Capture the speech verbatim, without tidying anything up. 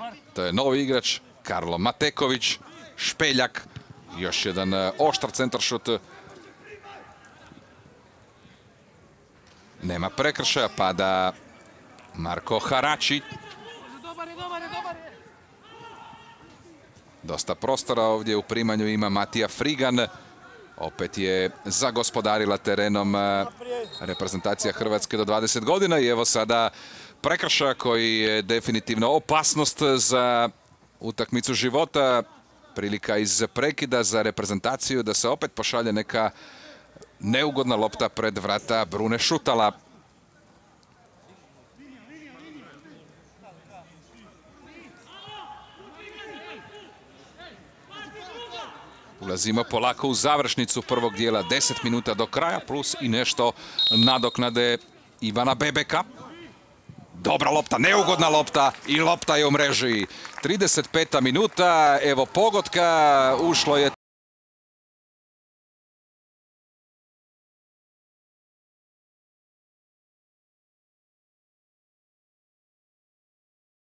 To je novi igrač, Karlo Mateković, Špeljak, još jedan oštar centaršut. Nema prekršaja, pada Marko Harači. Dosta prostora ovdje u primanju ima Matija Frigan. Opet je zagospodarila terenom reprezentacija Hrvatske do dvadeset godina i evo sada prekršaja koji je definitivno opasnost za utakmicu života. Prilika iz prekida za reprezentaciju da se opet pošalje neka neugodna lopta pred vrata Brune Šutala. Ulazimo polako u završnicu prvog dijela, deset minuta do kraja, plus i nešto nadoknade Ivana Bebeka. Dobra lopta, neugodna lopta i lopta je u mreži. trideset peta minuta, evo pogotka, ušlo je